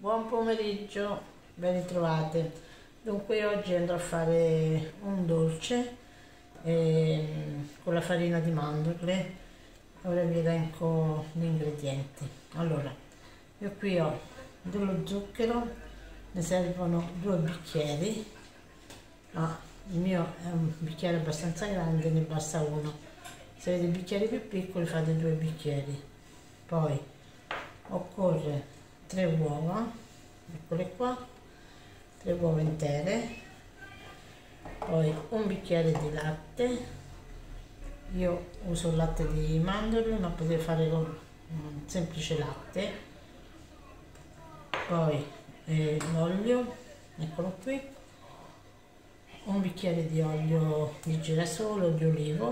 Buon pomeriggio, ben ritrovate. Dunque oggi andrò a fare un dolce con la farina di mandorle. Ora vi elenco gli ingredienti. Allora, io qui ho dello zucchero, ne servono 2 bicchieri, ma il mio è un bicchiere abbastanza grande, ne basta uno. Se avete bicchieri più piccoli fate 2 bicchieri. Poi occorre 3 uova, eccole qua, 3 uova intere, poi un bicchiere di latte. Io uso il latte di mandorle, ma potete fare con semplice latte. Poi l'olio, eccolo qui, un bicchiere di olio di girasole o di olivo,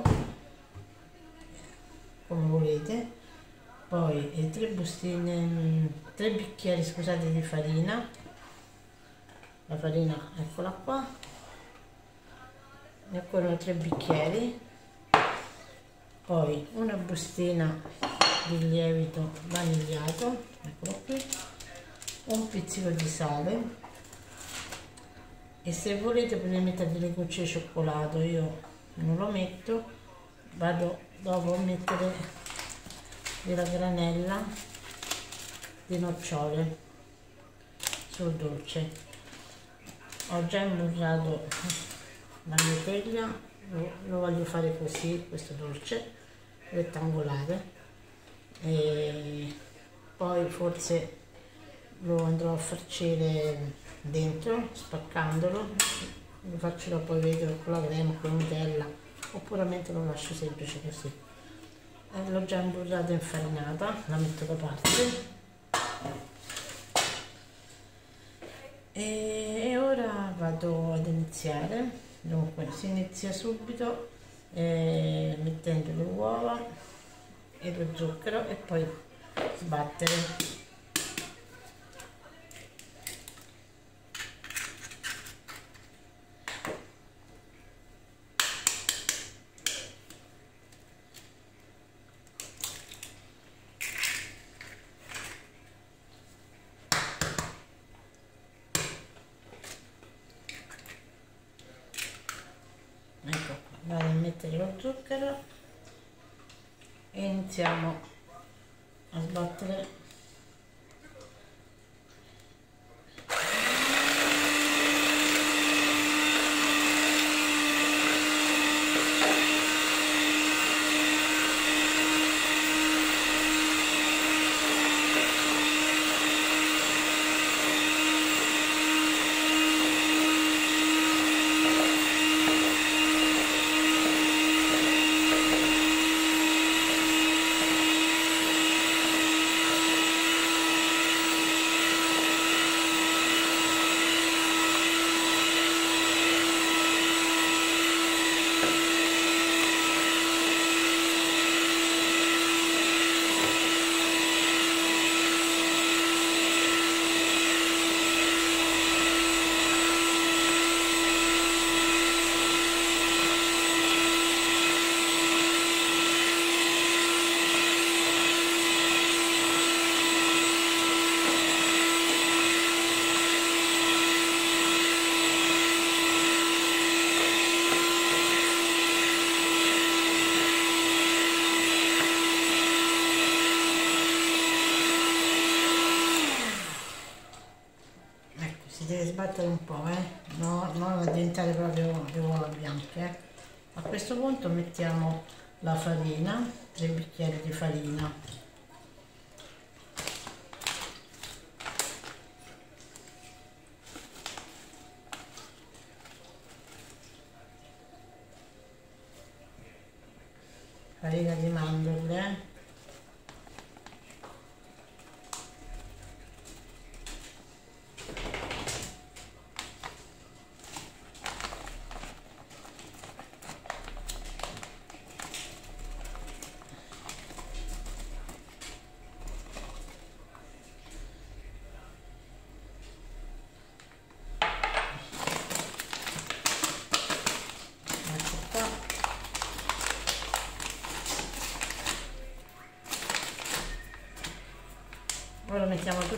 come volete. Poi 3 bicchieri, scusate, di farina. La farina, eccola qua, ne occorrono 3 bicchieri. Poi una bustina di lievito vanigliato, eccolo qui, un pizzico di sale, e se volete potete mettere delle gocce di cioccolato. Io non lo metto, vado dopo a mettere della granella di nocciole sul dolce. Ho già imburrato la mia teglia, lo voglio fare così, questo dolce rettangolare, e poi forse lo andrò a farcire dentro spaccandolo. Lo faccio dopo, vedo, con la crema, con la Nutella, o puramente lo lascio semplice così. L'ho già imburrata e infarinata, la metto da parte e ora vado ad iniziare. Dunque si inizia subito mettendo le uova e lo zucchero e poi sbattere. Ecco, vado a mettere lo zucchero e iniziamo a sbattere. Si deve sbattere un po', no, non a diventare proprio le uova bianche. A questo punto mettiamo la farina, 3 bicchieri di farina. Farina di mandorle.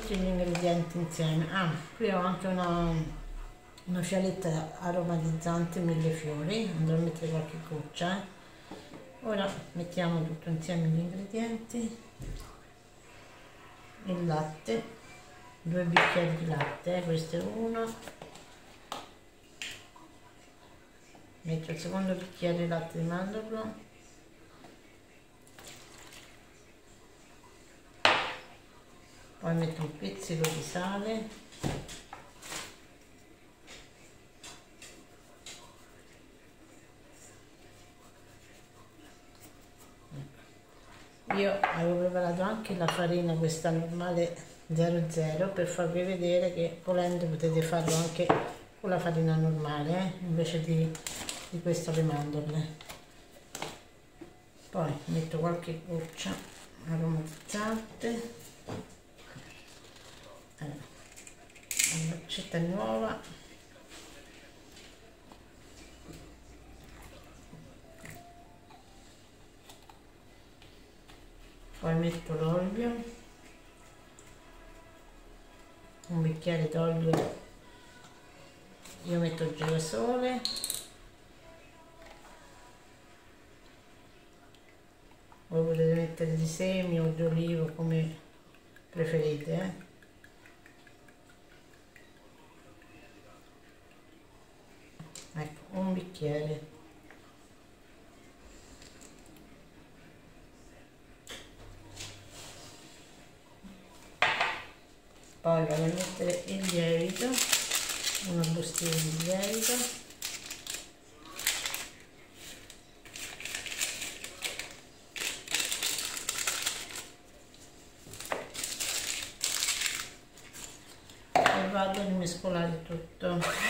tutti gli ingredienti insieme. Ah, qui ho anche una fialetta aromatizzante millefiori, andrò a mettere qualche goccia. Ora mettiamo tutto insieme gli ingredienti, il latte, 2 bicchieri di latte, questo è uno, metto il secondo bicchiere di latte di mandorlo, poi metto un pizzico di sale, io avevo preparato anche la farina questa normale 00 per farvi vedere che volendo potete farlo anche con la farina normale invece di queste le mandorle. Poi metto qualche goccia aromatizzante, una goccetta nuova, poi metto l'olio, un bicchiere d'olio, io metto il girasole, voi potete mettere di semi o di olivo come preferite, Ecco, un bicchiere. Poi vado a mettere il lievito, una bustina di lievito, e vado a rimescolare tutto.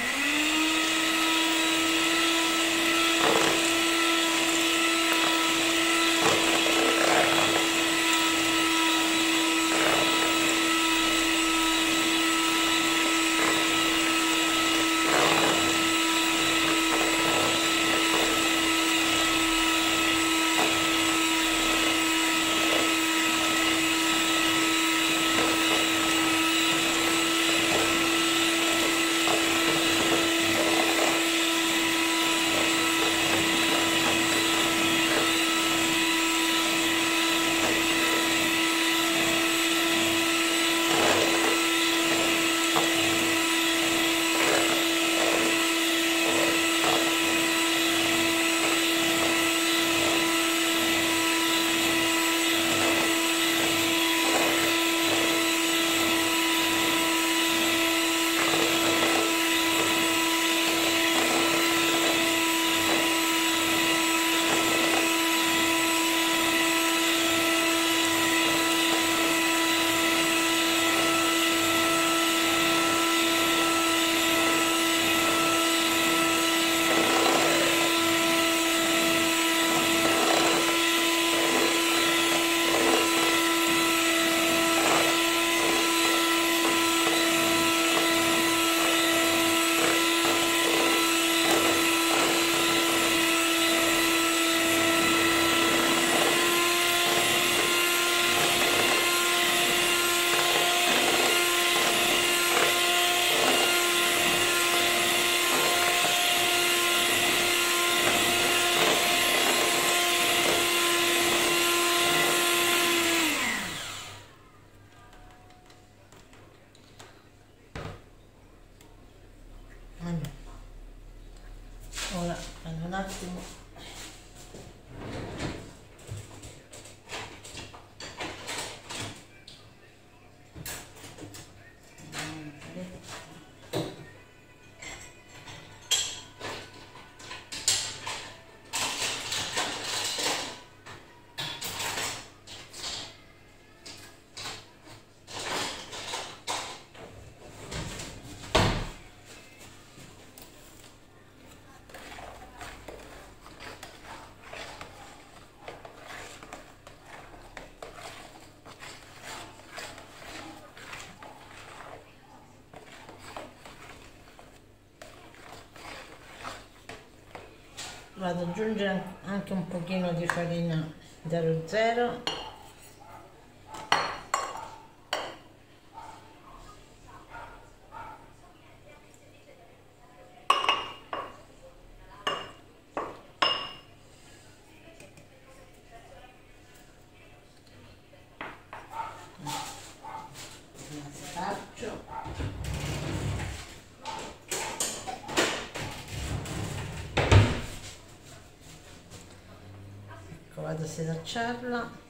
Ora prendo un attimo vado ad aggiungere anche un pochino di farina 00 Faccio. Ecco, vado a setacciarla.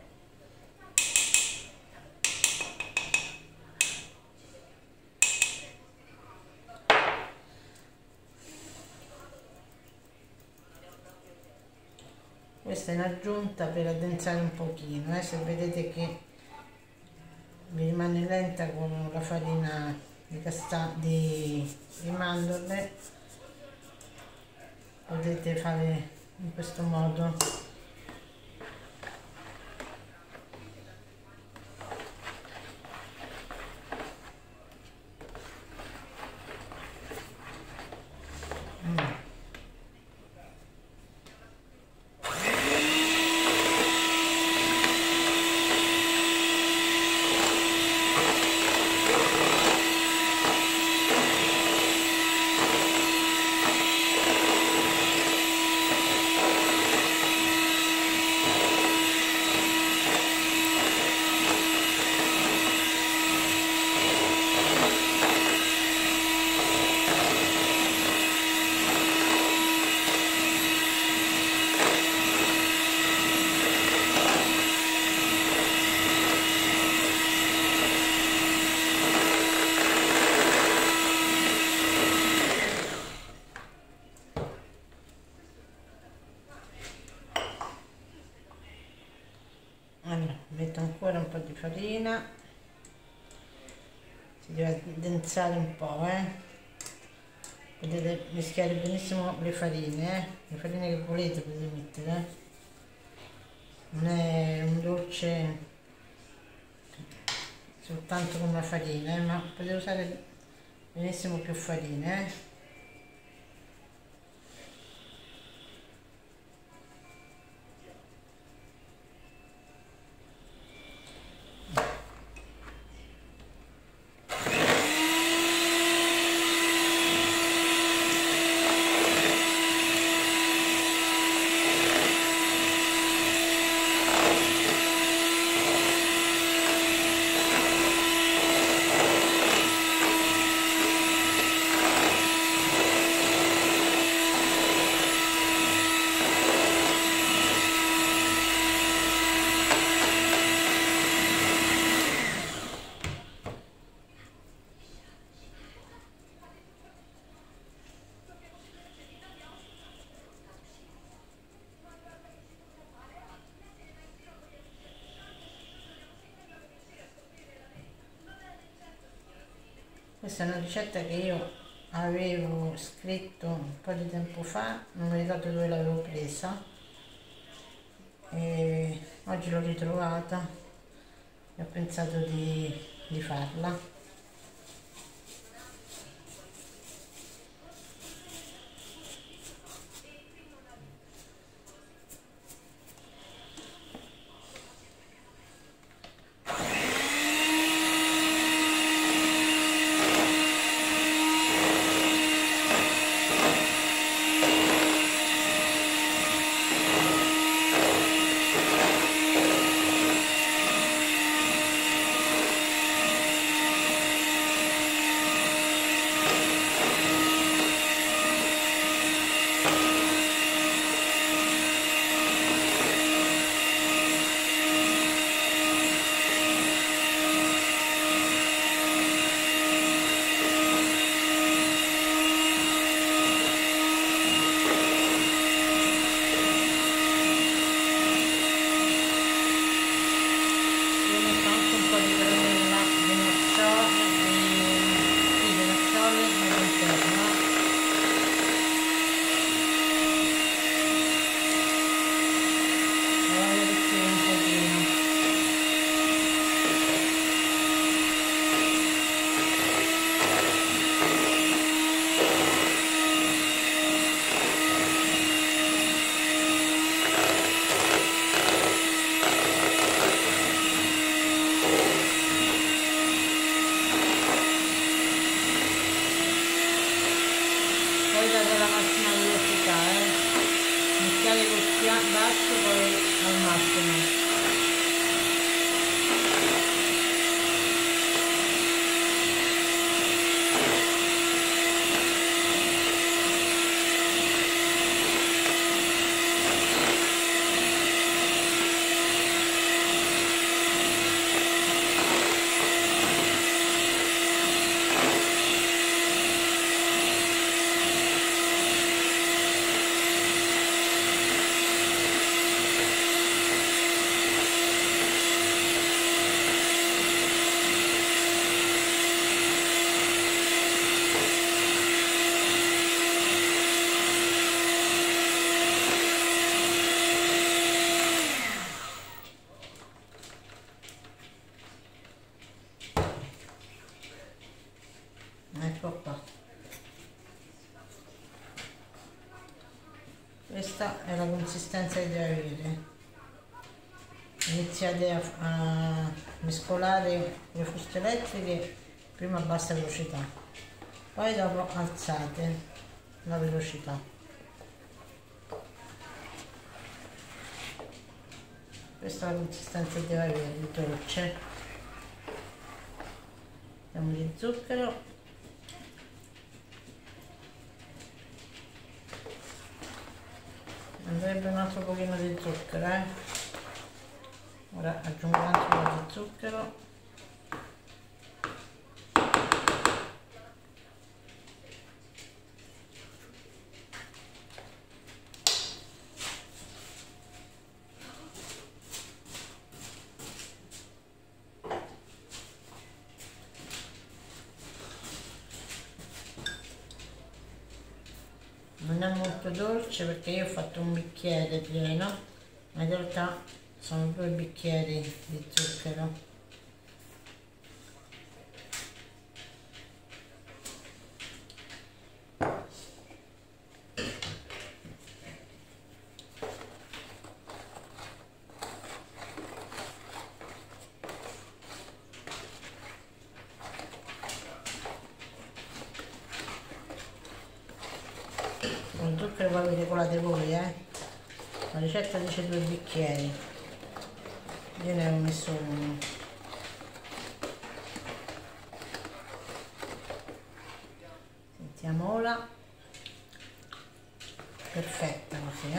Questa è in aggiunta per addensare un pochino, se vedete che vi rimane lenta con la farina di mandorle, potete fare in questo modo. Allora, metto ancora un po' di farina, si deve addensare un po', potete mischiare benissimo le farine che volete potete mettere, non è un dolce soltanto con la farina, ma potete usare benissimo più farine, Questa è una ricetta che io avevo scritto un po' di tempo fa, non mi ricordo dove l'avevo presa, e oggi l'ho ritrovata e ho pensato di farla. Alla massima velocità, mischiare col basso poi al massimo. ecco qua. Questa è la consistenza che deve avere. Iniziate a mescolare le fruste elettriche prima a bassa velocità, poi dopo alzate la velocità. Questa è la consistenza che deve avere il dolce. Diamo di zucchero. Andrebbe un altro pochino di zucchero, Ora aggiungo anche un po' di zucchero. Non è molto dolce perché io ho fatto un bicchiere pieno, ma in realtà sono 2 bicchieri di zucchero. Lo zucchero poi vi regolate voi, La ricetta dice 2 bicchieri, io ne ho messo uno. Sentiamo ora, perfetta così,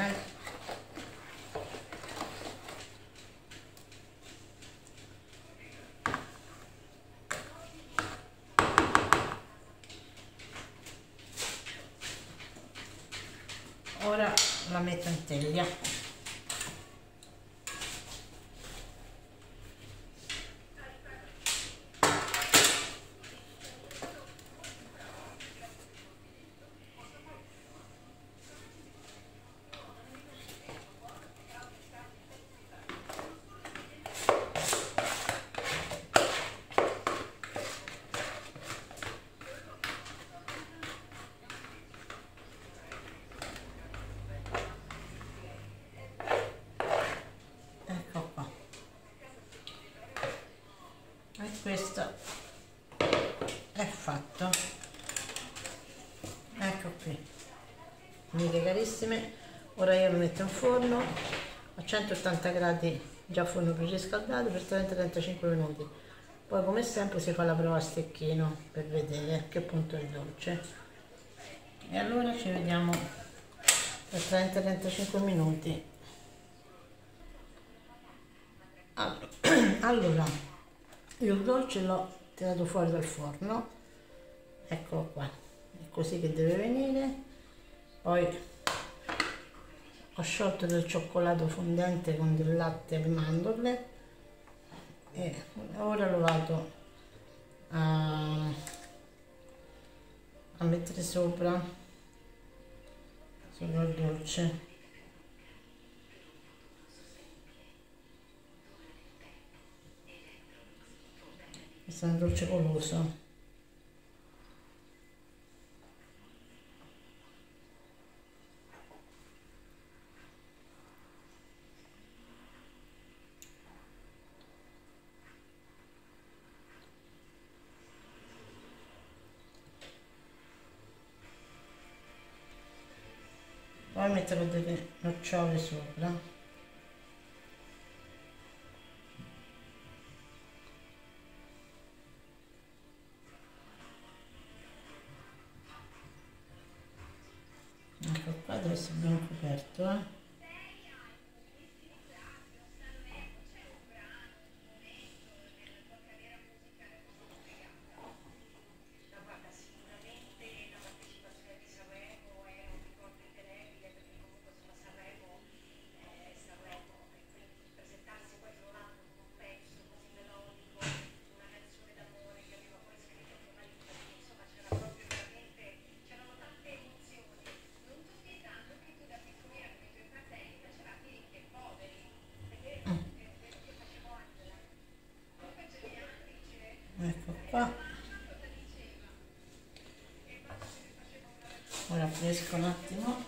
Ora la metto in teglia. Questo è fatto, ecco qui, amiche carissime. Ora io lo metto in forno a 180 gradi, già forno preriscaldato, per 30-35 minuti. Poi come sempre si fa la prova a stecchino per vedere a che punto è il dolce, e allora ci vediamo per 30-35 minuti. Allora io il dolce l'ho tirato fuori dal forno, eccolo qua, è così che deve venire. Poi ho sciolto del cioccolato fondente con del latte alle mandorle e ora lo vado a mettere sopra il dolce. Questo è un dolce goloso. Poi metterò delle nocciole sopra. Ecco qua, deve essere ben coperto, Ora pulisco un attimo.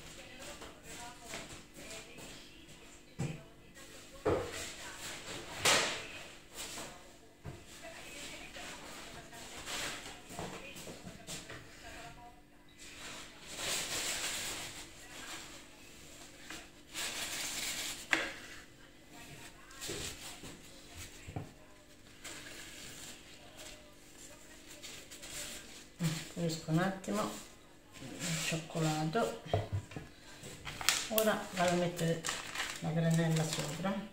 Pulisco un attimo il cioccolato. Ora vado a mettere la granella sopra.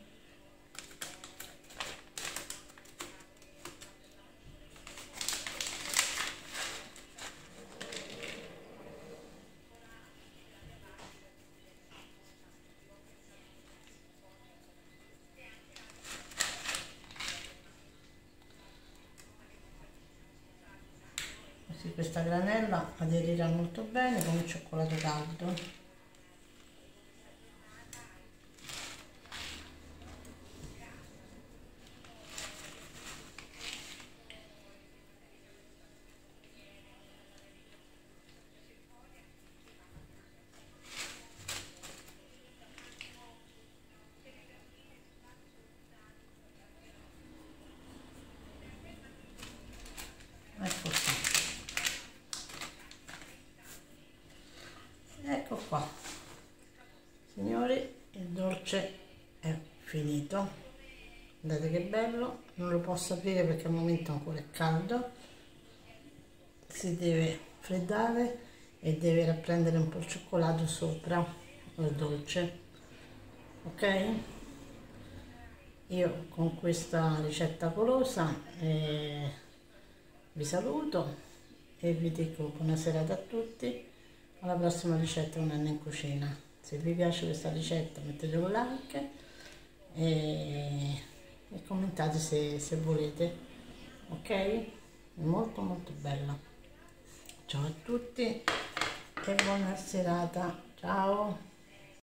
Così questa granella aderirà molto bene con il cioccolato caldo. Ecco qua. Ecco qua, signori, il dolce è finito. Guardate che bello, non lo posso aprire perché al momento ancora è caldo, si deve freddare e deve rapprendere un po' il cioccolato sopra il dolce, ok? Io con questa ricetta golosa vi saluto e vi dico buona serata a tutti. Alla prossima ricetta Un anno in cucina. Se vi piace questa ricetta mettete un like e commentate se volete, ok? È molto molto bella. Ciao a tutti e buona serata, ciao!